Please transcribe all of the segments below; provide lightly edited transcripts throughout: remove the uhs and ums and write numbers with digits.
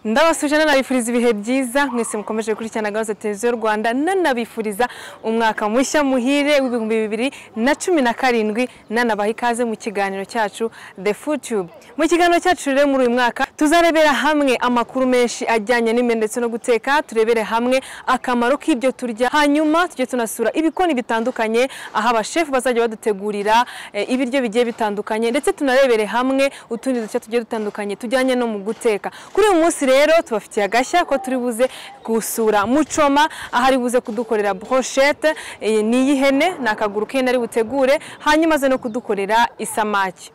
Ndabasuje nabifuriza ibihe byiza mwese mukomeje gukurikirana gahunda televiziyo Rwanda nanabifuriza umwaka mushya muhire w'ibihumbi 2017 nanabaha ikaze mu kiganiro cyacu The Food Tube. Mu kiganiro cyacu rero muri uyu mwaka tuzarebera hamwe amakuru menshi ajyanye n'imyenda ndetse no guteka, turebere hamwe akamaro k'ibyo turya, hanyuma tujye tunasura ibikoni bitandukanye aho abashefu bazajya badutegurira ibiryo bigiye bitandukanye, ndetse tunarebere hamwe utundi duce tugiye dutandukanye tujyanye no mu guteka. Kuri uyu munsi rero tubafitiye agashya ko turi buze gusura Muchoma ahari buze kudukorera brochette n'iyihene nakaguru k'ihene ari butegure, hanyuma aze no kudukorera isamaki.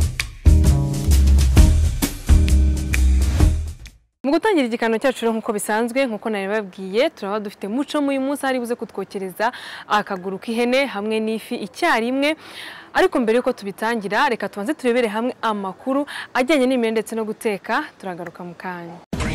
Mu gutangira igikano cyacu rero nkuko bisanzwe nkuko nabibabwiye turaba dufite Muchoma uyu munsi ari buze kutwokereza akaguru k'ihene hamwe n'ifi icyarimwe. Ariko mbere yuko tubitangira reka tubanze turebere hamwe amakuru ajyanye n'imyenda ndetse no guteka, turagaruka mu kanya.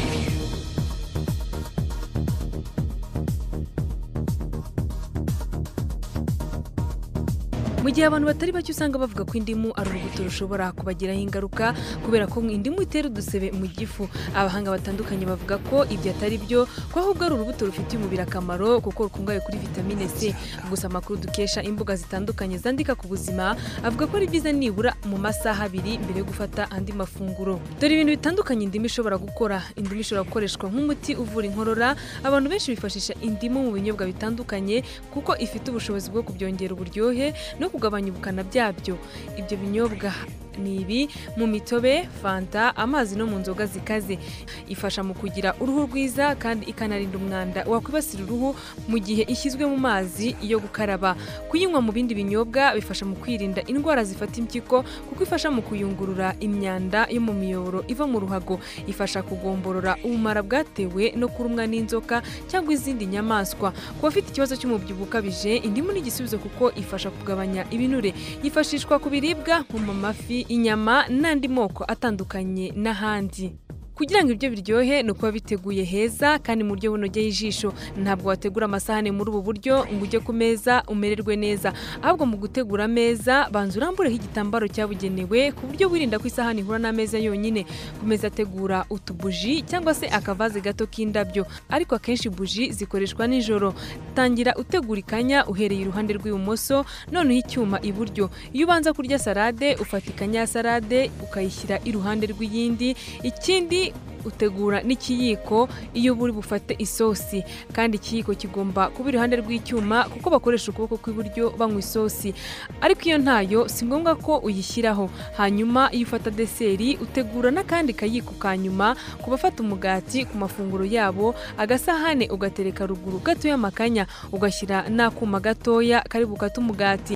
Mu gihe abantu batari bacyo usanga bavuga ko indimu ari urubuto rushobora kubagiraho ingaruka kubera ko indimu itera udusebe mu gifu, abahanga batandukanye bavuga ko ibyo atari byo, ko ahubwo ari urubuto rufitiye umubiri akamaro kuko rukungahaye kuri vitamine C. Gusa amakuru dukesha imbuga zitandukanye zandika ku buzima avuga ko ari byiza nibura mu masaha 2 mbere yo gufata andi mafunguro. Dore ibintu bitandukanye indimu ishobora gukora. Indimu ishobora gukoreshwa nk'umuti uvura inkorora. Abantu benshi bifashisha indimu mu binyobwa bitandukanye kuko ifite ubushobozi bwo kubyongera uburyohe no kugabanya ubukana byabyo. Ibyo binyobwa ni ibi mu mitobe, fanta, amazi no mu nzoga zikaze. Ifasha mu kugira uruhu rwiza kandi ikanarinda umwanda wakwibasira uruhu mu gihe ishyizwe mu mazi yo gukaraba. Kuyinywa mu bindi binyobwa bifasha mu kwirinda indwara zifata impyiko kuko ifasha mu kuyungurura imyanda yo mu miyoboro iva mu ruhago. Ifasha kugomborora ubumara bwatewe no kurumwa n'inzoka cyangwa izindi nyamaswa. Ku bafite ikibazo cy'umubyibuho ukabije, indimu ni igisubizo kuko ifasha kugabanya ibinure. Yifashishwa ku biribwa nko mu mafi, inyama n'andi moko atandukanye n'ahandi. Kugira ngo ibyo biryohe no kuba biteguye heza kandi mu buryo bunogeye ijisho. Ntabwo wategura amasahane muri ubu buryo ngo ujye ku meza umererwe neza, ahubwo mu gutegura ameza banza urambureho igitambaro cyabugenewe ku buryo wirinda ko isahane ihura n'ameza yonyine. Ku meza tegura utubuji cyangwa se akavaze gato k'indabyo, ariko akenshi buji zikoreshwa nijoro. Tangira utegura ikanya uhereye iruhande rw'ibumoso, noneho icyuma iburyo. Iyo ubanza kurya salade ufata ikanya ya salade ukayishyira iruhande rw'iyindi. Ikindi utegura n'ikiyiko iyo buri bufate isosi, kandi ikiyiko kigomba kuba iruhande rw'icyuma kuko bakoresha ukuboko kw'iburyo banywa isosi, ariko iyo ntayo si ngombwa ko uyishyiraho. Hanyuma iyo ufata deseri utegura n'akandi kayiko ka nyuma ku bafata umugati ku mafunguro yabo. Agasahane ugatereka ruguru gato y'amakanya, ugashyira n'akuma gatoya kari bukate umugati.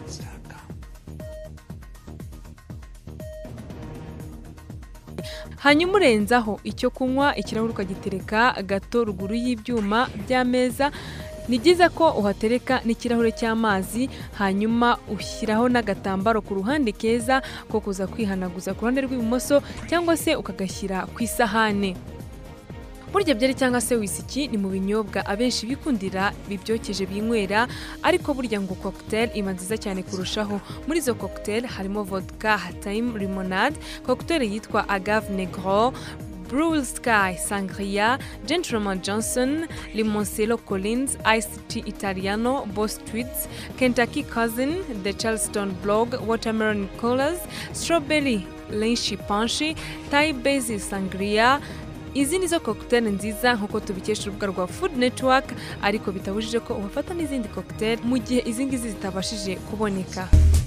Hanyuma urenzaho icyo kunywa, ikirahuri ukagitereka gato ruguru y'ibyuma by'ameza. Ni byiza ko uhatereka n'ikirahure cy'amazi, hanyuma ushyiraho n'agatambaro ku ruhande keza ko kuza kwihanaguza ku ruhande rw'ibumoso cyangwa se ukagashyira ku isahane. Burya byari cyangwa se whisky ni mu binyobwa abenshi bikundira bibyokeje binywera, ariko burya ngo cocktail iba nziza cyane kurushaho. Muri zo cocktail harimo vodka, thyme limonade, cocktail yitwa agave negro, Blue Sky Sangria, Gentleman Johnson, Limoncello Collins, Iced Tea Italiano, Boss Tweeds, Kentucky Cousin, The Charleston Blog, Watermelon Colas, Strawberry Lychee Punch, Thai Basil Sangria. Izi nizo cocktail nziza nkuko tubikesha urubuga rwa Food Network, ariko bitabujije ko ubafata n'izindi cocktail mu gihe izi ngizi zitabashije kuboneka.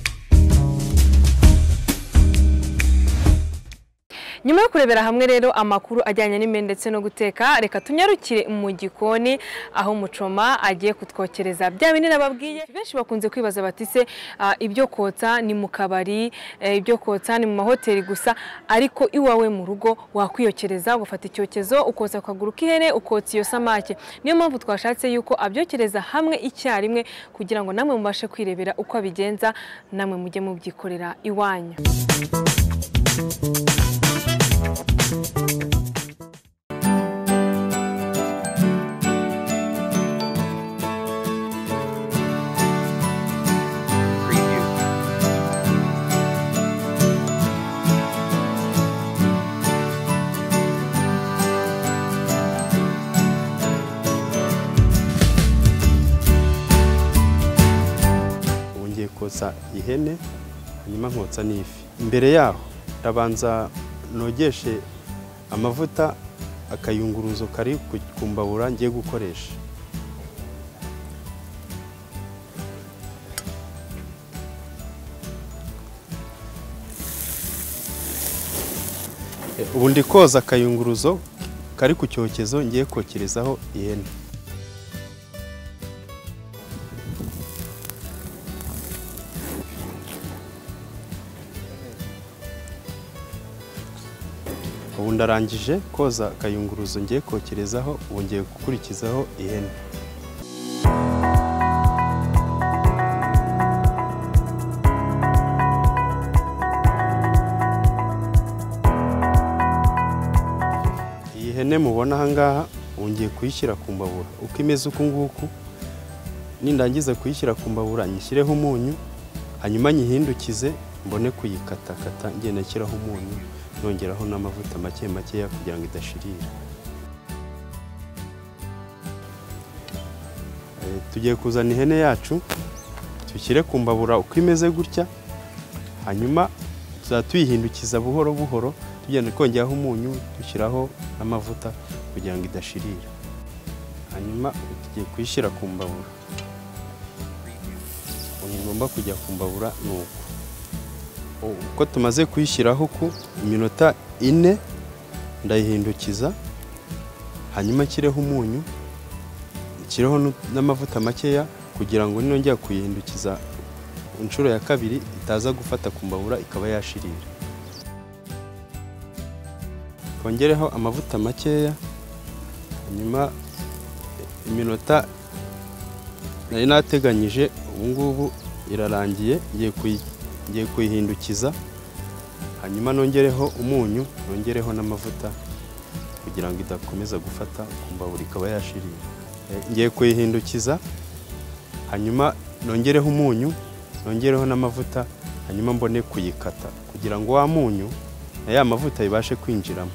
Nyuma yo kurebera hamwe rero amakuru ajyanye n'imyenda ndetse no guteka, reka tunyarukire mu gikoni aho Muchoma agiye kutwokereza bya binini nababwiye. Benshi bakunze kwibaza bati se ibyo kotsa ni mu kabari, ibyo kotsa ni mu mahoteli gusa, ariko iwawe mu rugo wakwiyokereza ugafata icyokezo ukotsa akaguru k'ihene ukotsa iyo samake. Niyo mpamvu twashatse yuko abyokereza hamwe icyarimwe kugira ngo namwe mubashe kwirebera uko abigenza, namwe mujye mubyikorera iwanyu. kotsa ihene hanyuma nkotsa n'ifi. Imbere yaho ndabanza nogeshe amavuta akayunguruzo kari ku mbabura ngiye gukoresha. Ubu ndi koza akayunguruzo kari ku cyokezo ngiye kokerezaho ihene. Ubu ndarangije koza akayunguruzo ngiye kokerezaho, ubu ngiye gukurikizaho ihene. Iyi hene mubona aha ngaha ubu ngiye kuyishyira ku mbabura uko imeze uku nguku. Nindangiza kuyishyira ku mbabura nyishyireho umunyu, hanyuma nyihindukize mbone kuyikatakata ngenda nshyiraho umunyu nongeraho n'amavuta make makeya kugira ngo idashirira. Tugiye kuzana ihene yacu tushyire ku mbabura uko imeze gutya, hanyuma tuyihindukiza buhoro buhoro tugenda twongeraho umunyu dushyiraho n'amavuta kugira ngo idashirira. Hanyuma tugiye kuyishyira ku mbabura. Ngomba kujya ku mbabura nuko uko tumaze kuyishyiraho ku iminota 4 ndayihindukiza, hanyuma nshyireho umunyu, nshyireho n'amavuta makeya kugira ngo nongera kuyihindukiza inshuro ya kabiri itaza gufata ku mbabura ikaba yashirira. Kongereho amavuta makeya, hanyuma iminota nari nateganyije ubu ngubu irarangiye. Ngiye kuyihindukiza, hanyuma nongereho umunyu, nongereho n'amavuta kugira ngo idakomeza gufata ku mbabura ikaba yashirira. Ngiye kuyihindukiza, hanyuma nongereho umunyu, nongereho n'amavuta, hanyuma mbone kuyikata kugira ngo wa munyu na ya mavuta ibashe kwinjiramo.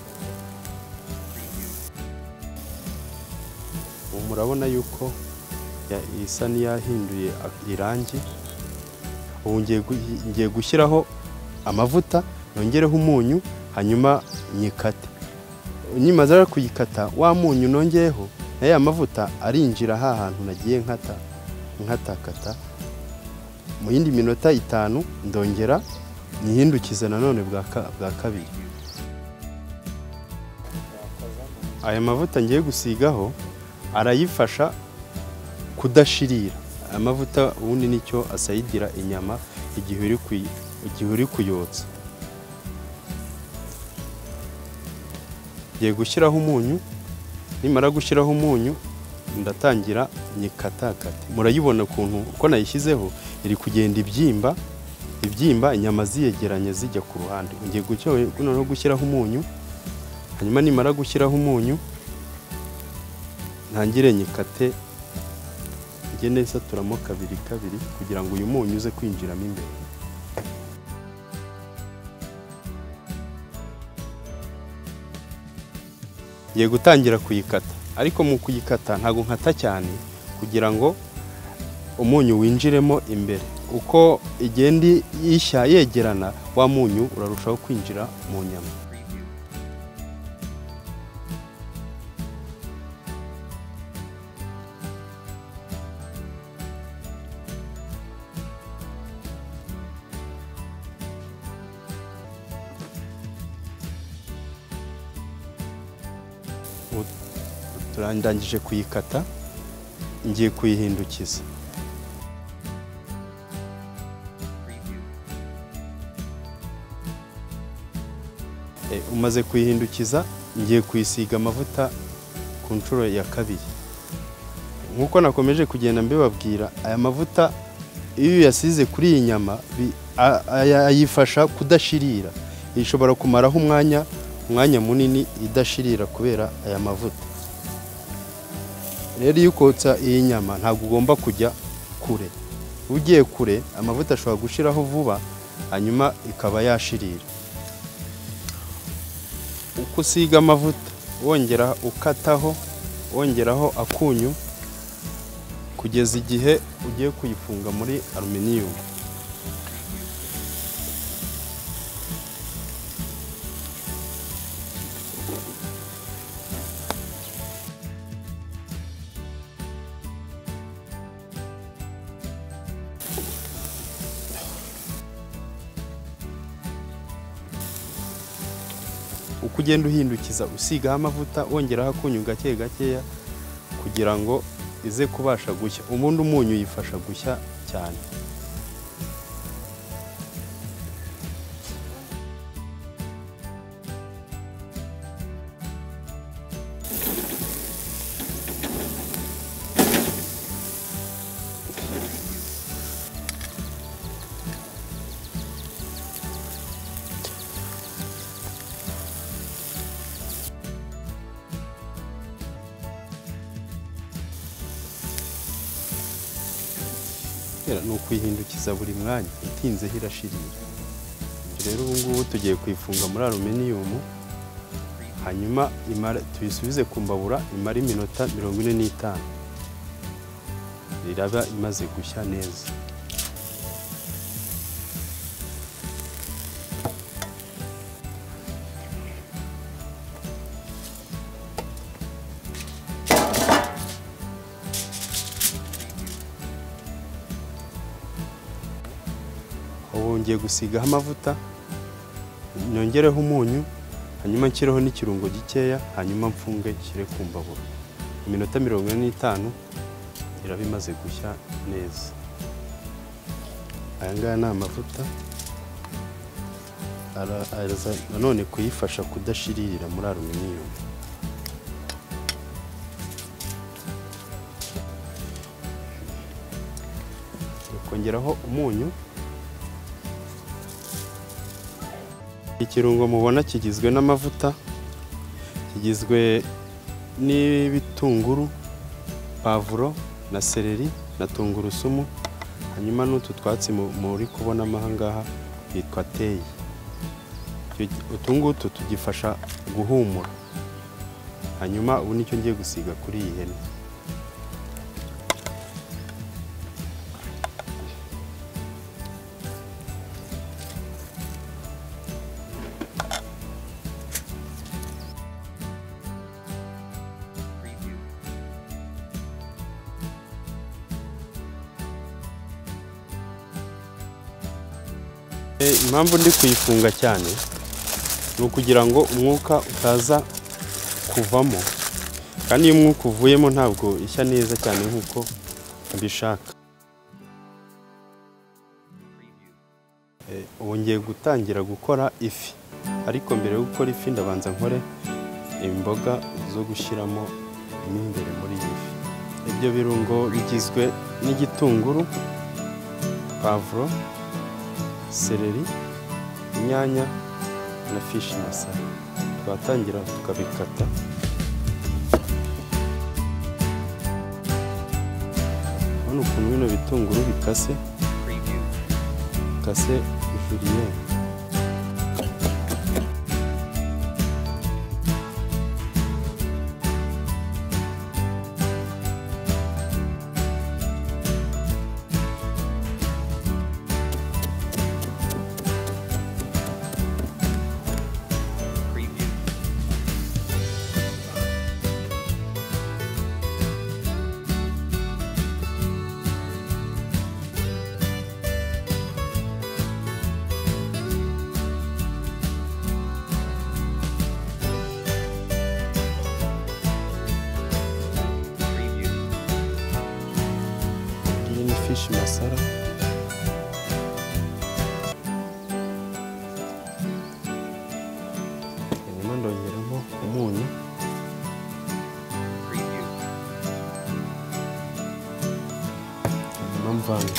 Ubu murabona yuko isa n'iyahinduye irangi. Ubu ngiye gushyiraho amavuta, nongereho umunyu, hanyuma nyikate. Nimaze kuyikata wa munyu nongeyeho na ya mavuta arinjira ha hantu nagiye nkatakata. Mu yindi minota 5 ndongera nyihindukize nanone bwa kabiri. Aya mavuta ngiye gusigaho arayifasha kudashirira. Amavuta ubundi nicyo asayidira inyama igihe uri kuyotsa. Ngiye gushyiraho umunyu, nimara gushyiraho umunyu ndatangira nyikatakate. Murayibona uko nayishyizeho iri kugenda ibyimba inyama ziyegeranye zijya ku ruhande. Ngiye no gushyiraho umunyu, hanyuma nimara gushyiraho umunyu ntangire nyikate ngende saturamo kabiri kugira ngo uyu munyu uze kwinjiramo imbere. Ngiye gutangira kuyikata, ariko mu kuyikata ntago nkata cyane kugira ngo umunyu winjiremo imbere. Uko igenda yishya yegerana wa munyu urarushaho kwinjira mu nyama. Turandangije kuyikata, ngiye kuyihindukiza. Umaze kuyihindukiza ngiye kuyisiga amavuta ku nshuro ya kabiri. Nkuko nakomeje kugenda mbibabwira, aya mavuta iyo yasize kuri iyi nyama ayifasha kudashirira. Ishobora kumaraho umwanya munini idashirira kubera aya mavuta. Rero iyo ukotsa iyi nyama ntabwo ugomba kujya kure. Ugiye kure amavuta ashobora gushiraho vuba hanyuma ikaba yashirira. Uko usiga amavuta wongera ukataho, wongeraho akunyu kugeza igihe ugiye kuyifunga muri aluminium. uko ugenda uhindukiza usigaho amavuta wongeraho akunyu gake gakeya kugira ngo ize kubasha gushya. Ubundi umunyu yifasha gushya cyane. Ni ukuyihindukiza buri mwanya itinzeho irashirira. Rero ubu ngubu tugiye kuyifunga muri aluminiyumu, hanyuma tuyisubize ku mbabura imara iminota 45, iraba imaze gushya neza. Ubu ngiye gusigaho amavuta, nyongereho umunyu, hanyuma nshyireho n'ikirungo gikeya, hanyuma mfunge nshyire ku mbabura. Iminota 45 iraba imaze gushya neza. Aya ngaya ni amavuta araza nanone kuyifasha kudashiririra muri aluminiyumu. Kongeraho umunyu. Ikirungo mubona kigizwe n'amavuta, kigizwe n'ibitunguru, pavuro na seleri na tungurusumu, hanyuma n'utu twatsi muri kubona amahangaha bitwa teyi. Utungutu tugifasha guhumura. Hanyuma ubu nicyo ngiye gusiga kuri iyi hene. Impamvu ndi kuyifunga cyane ni ukugira ngo umwuka utaza kuvamo, kandi iyo umwuka uvuyemo ntabwo ishya neza cyane nk'uko mbishaka. Ubu ngiye gutangira gukora ifi, ariko mbere yo gukora ifi ndabanza nkore imboga zo gushyiramo imbere muri iyi fi. Ibyo birungo bigizwe n'igitunguru, pavuro, seleri, inyanya na fishi masara. Twatangira tukabikata. Hano ukuntu bino bitunguru bikase julienne. Fishi masara. Hanyuma ndongeramo umunyu. Hanyuma mvange.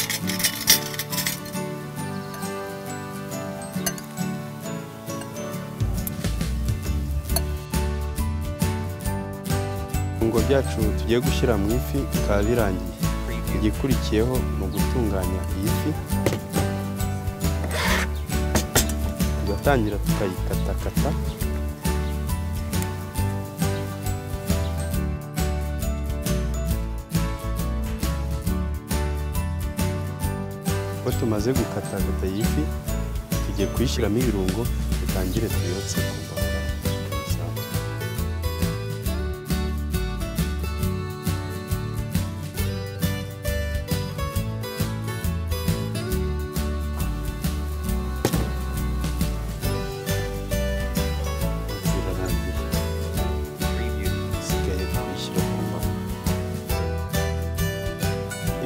Ibirungo byacu tugiye gushyira mu ifi bikaba birangiye. Igikurikiyeho ni ugutunganya iyi fi, tugatangira tukayikatakata. Uko tumaze gukatakata iyi fi, tugiye kuyishyiramo ibirungo, dutangire tuyotse ku mbabura.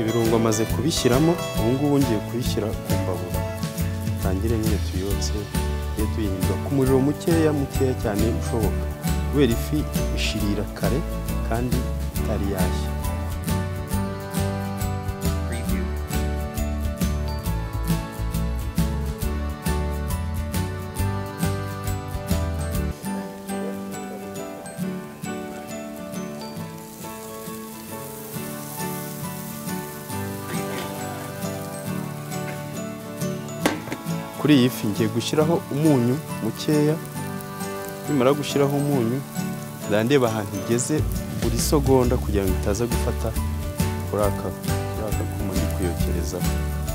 ibirungo maze kubishyiramo ubu ngubu ngiye kubishyira ku mbabura tangire nyine tuyotse iyo tuyihindura ku muriro mukeya cyane ushoboka kubera ifi ishirira kare kandi itari yashya. Kuri iyi fi ngiye gushyiraho umunyu mukeya, nimara gushyiraho umunyu ndandeba ahantu igeze buri segonda kugira ngo itaza gufata kuri aka kuma ndi kuyokerezaho.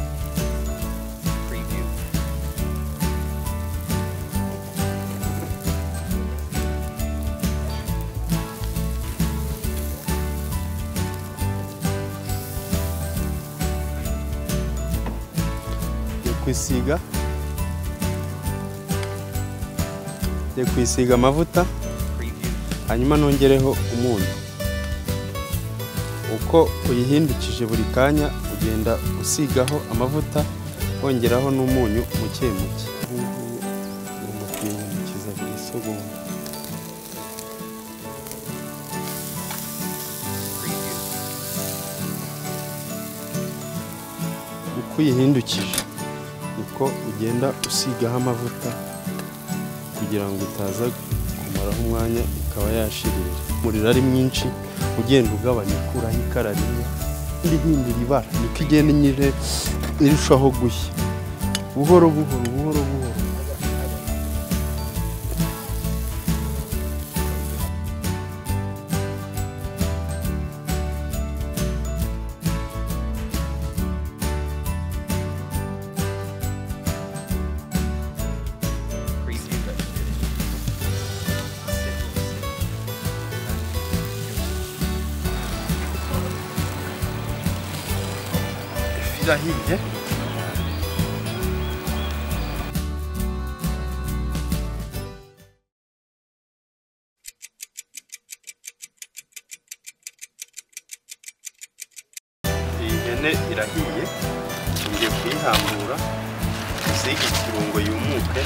Kwisiga amavuta hanyuma nongereho umunyu. Uko uyihindukije buri kanya ugenda usigaho amavuta wongeraho n'umunyu muke. Umukiza buri segonda. Uko uyihindukije niko ugenda usigaho amavuta kugira ngo itaza kumaraho umwanya ikaba yashirira. Umuriro ari mwinshi ugenda ugabanya ukuraho ikara rimwe irihindura ibara niko igenda nyine irushaho gushya buhoro buhoro. Irahiye. Iyi hene irahiye, ngiye kuyihambura usige ikirungo yumuke.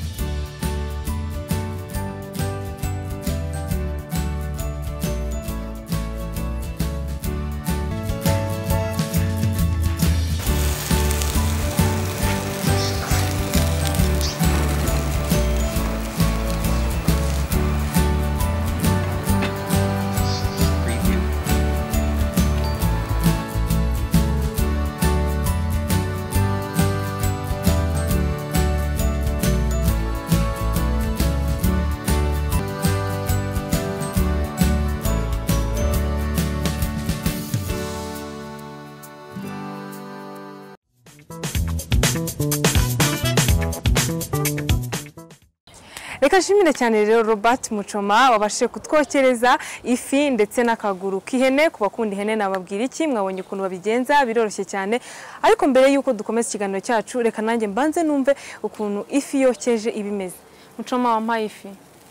Reka nshimire cyane rero Robert Muchoma wabashije kutwokereza ifi ndetse n'akaguru k'ihene. Ku bakunda ihene nababwira iki, mwabonye ukuntu babigenza biroroshye cyane. Ariko mbere yuko dukomeza ikiganiro cyacu reka nanjye mbanze numve ukuntu ifi yokeje ibimeze. Muchoma wampaye ifi.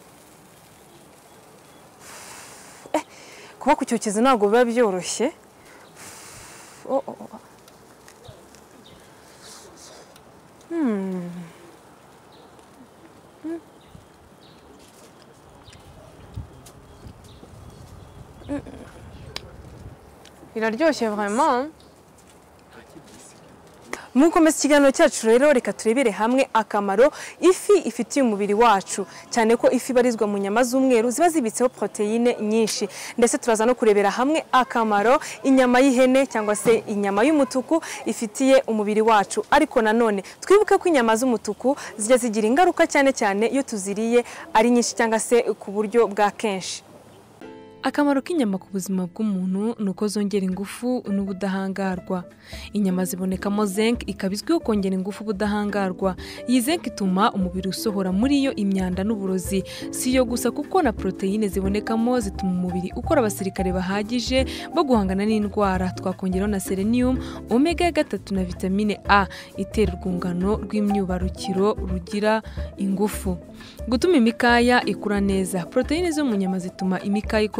Kuba ku cyokezo ntabwo biba byoroshye. Iraryoshye vraiment. Mukomeza ikiganiro cyacu rero reka turebere hamwe akamaro ifi ifitiye umubiri wacu, cyane ko ifi barizwa mu nyama z'umweru ziba zibitseho proteine nyinshi. Ndetse turaza no kurebera hamwe akamaro inyama y'ihene cyangwa se inyama y'umutuku ifitiye umubiri wacu. Ariko nanone twibuke ko inyama z'umutuku zijya zigira ingaruka cyane iyo tuziriye ari nyinshi cyangwa se ku buryo bwa kenshi. Akamaro k'inyama ku buzima bw'umuntu nuko zongera ingufu n'ubudahangarwa. Inyama zibonekamo zinc ikabizwiho kongera ingufu ubudahangarwa. Iyi zinc ituma umubiri usohora muri yo imyanda n'uburozi. Si yo gusa kuko na proteine zibonekamo zituma umubiri ukora abasirikare bahagije bo guhangana n'indwara. Twakongeraho na selenium, omega 3 na vitamine A itera urwungano rw'imyubarukiro rugira ingufu. Gutuma imikaya ikura neza. Proteine zo mu nyama zituma imikaya ikora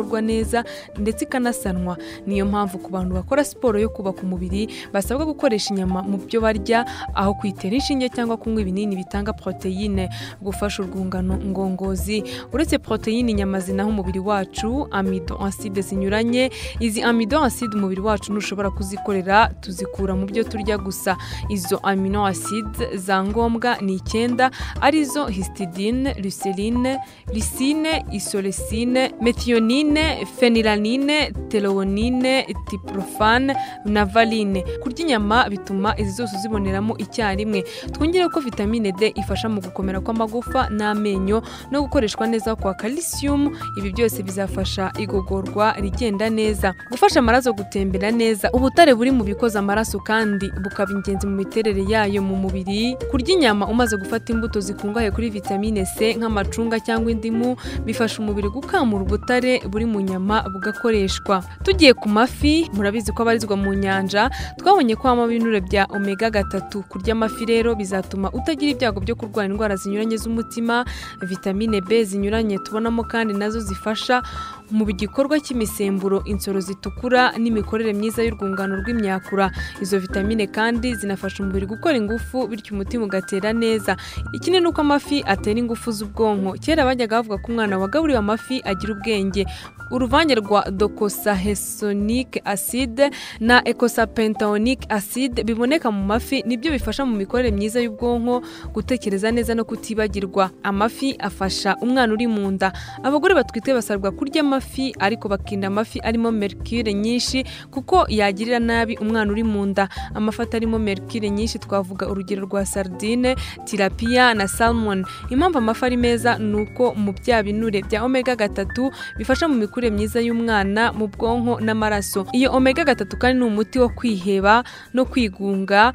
itegurwa neza ndetse ikanasanwa. Niyo mpamvu ku bantu bakora siporo yo kubaka umubiri basabwa gukoresha inyama mu byo barya aho kwitera inshinge cyangwa kunywa ibinini bitanga proteine. Gufasha urwungano ngongozi. Uretse proteine inyama zinaha umubiri wacu amino acide zinyuranye. Izi amino acide umubiri wacu ntushobora kuzikorera, tuzikura mu byo turya gusa. Izo amino acide za ngombwa ni 9 arizo histidine, leucine, lysine, isoleucine, methionine, phenylalanine, theanine, tryptophan na valine. Kurya inyama bituma izi zose ziboneramo icyarimwe. Twongere ko vitamine D ifasha mu gukomera kw'amagufa n'amenyo no gukoreshwa neza kwa calcium. Ibi byose bizafasha igogorwa rigenda neza. Gufasha amaraso gutembera neza. Ubutare buri mu bikoza amaraso kandi bukaba ingenzi mu miterere yayo mu mubiri. Kurya inyama umaze gufata imbuto zikungahaye kuri vitamine C nk'amacunga cyangwa indimu bifasha umubiri gukamura ubutare buri mu nyama bugakoreshwa. Tugiye ku mafi, murabizi ko abarizwa mu nyanja, twabonye ko habamo ibinure bya omega 3. Kurya amafi rero bizatuma utagira ibyago byo kurwara indwara zinyuranye z'umutima. Vitamine B zinyuranye tubonamo kandi nazo zifasha mu gikorwa cy'imisemburo, insoro zitukura n'imikorere myiza y'urwungano rw'imyakura. Izo vitamine kandi zinafasha umubiri gukora ingufu bityo umutima ugatera neza. Ikindi nuko amafi atera ingufu z'ubwonko. Kera bajyaga bavuga ko umwana wagaburiwe amafi agira ubwenge. Uruvange rwa docosahexaenoic acid na eicosapentaenoic acid biboneka mu mafi nibyo bifasha mu mikorere myiza y'ubwonko, gutekereza neza no kutibagirwa. Amafi afasha umwana uri mu nda. Abagore batwite basabwa kurya amafi ariko bakinda amafi arimo mercure nyinshi kuko yagirira nabi umwana uri mu nda. Amafi arimo mercure nyinshi twavuga urugero rwa sardine, tilapia na salmon. Impamvu amafi ari meza nuko mu bya binure bya omega 3 bifasha mu mikurire myiza y'umwana mu bwonko n'amaraso. Iyo omega 3 kandi ni umuti wo kwiheba no kwigunga.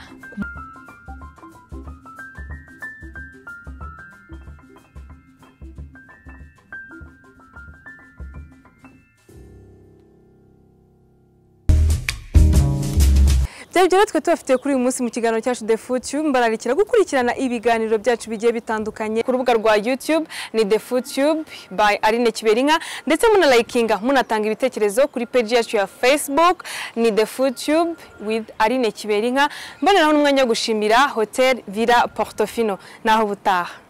Byabyo twe tubafite kuri uyu munsi mu kiganiro cyacu The Food Tube. Mbararikira gukurikirana ibiganiro byacu bigiye bitandukanye ku rubuga rwa YouTube ni The Food Tube by Aline Kiberinka, ndetse muna likinga munatanga ibitekerezo kuri page yacu ya Facebook ni The Food Tube with Aline Kiberinka. Mboneraho n'umwanya wo gushimira Hotel Villa Portofino. Naho butaha.